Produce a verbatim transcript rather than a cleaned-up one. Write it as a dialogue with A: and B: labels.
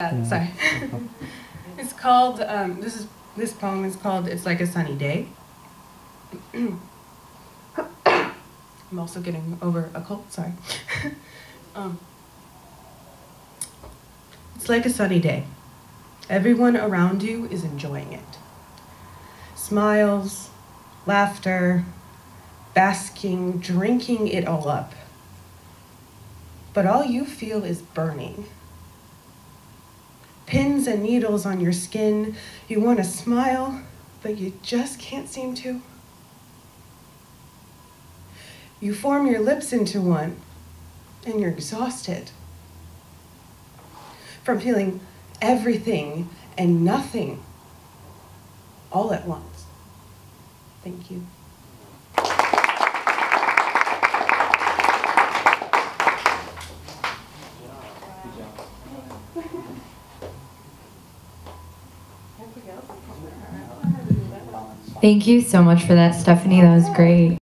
A: Uh, sorry. It's called, um, this is this poem is called It's Like a Sunny Day. I'm also getting over a cold, sorry. um, it's like a sunny day. Everyone around you is enjoying it. Smiles, laughter, basking, drinking it all up. But all you feel is burning. Pins and needles on your skin. You want to smile, but you just can't seem to. You form your lips into one, and you're exhausted from feeling everything and nothing all at once. Thank you.
B: Thank you so much for that, Stephanie. That was great.